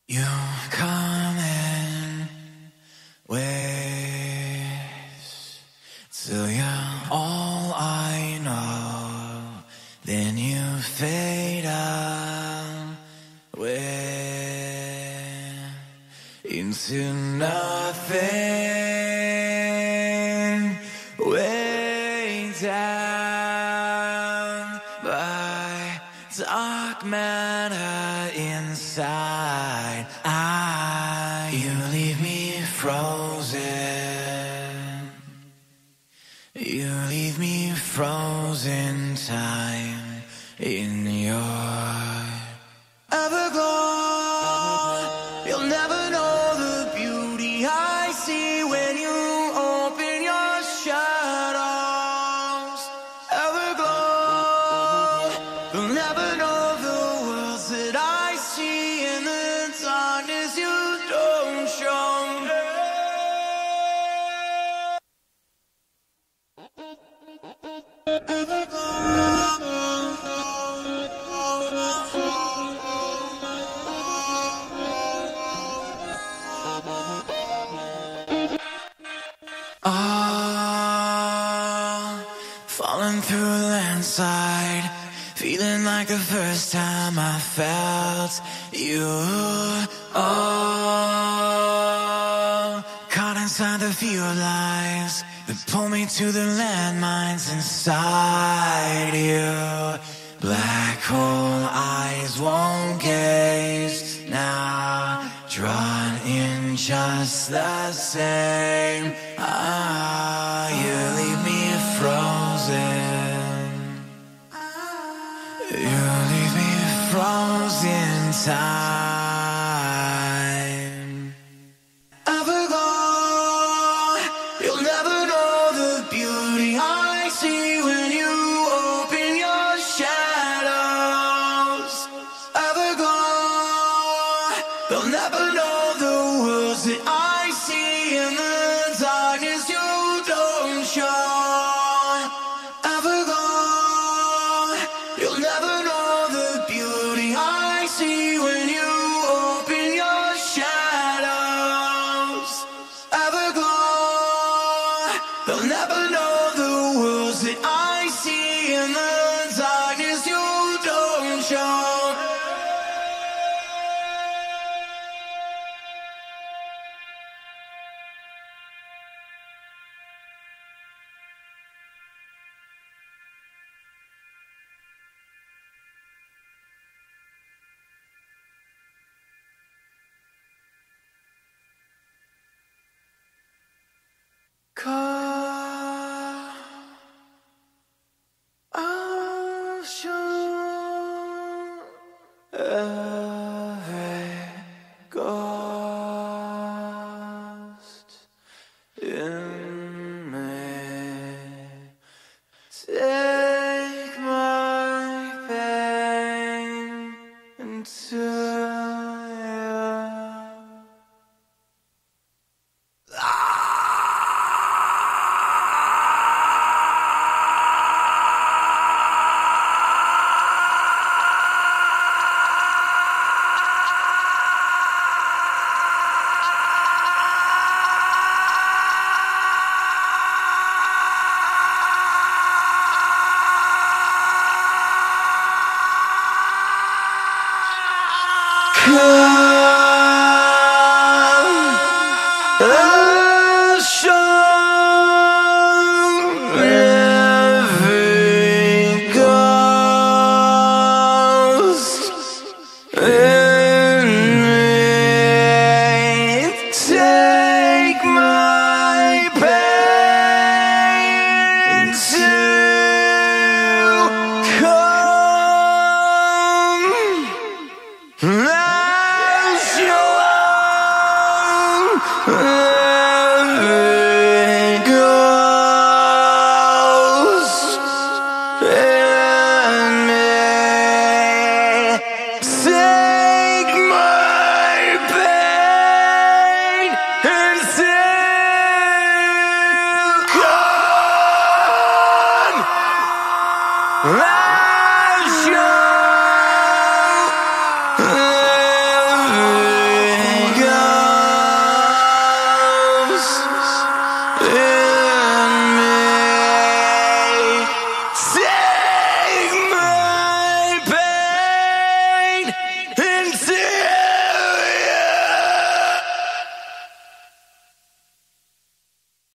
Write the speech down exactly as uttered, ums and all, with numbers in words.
You come in waves till you're all I know, then you fade away into nothing, way down by dark matter inside. I, you leave me frozen. You leave me frozen time in your everglow. You'll never know the beauty I see when you open your shadows. Everglow. You'll never know the worlds that I see in the darkness you don't show. Ah, falling through a landslide, feeling like the first time I felt you. Oh, caught inside the few lies that pull me to the landmines inside you. Black hole eyes won't gaze now, drawn in just the same. Ah, you leave me frozen. You leave me frozen time. Everglow. You'll never know the beauty I see when you open your shadows. Everglow. You'll never know the worlds that I see in the darkness you don't show. Everglow. You'll never know the beauty I see when you open your shadows. Everglow. They'll never know the worlds that I see in the darkness you don't show. Car, I'll show every ghost in me. Take my pain into you. Yeah.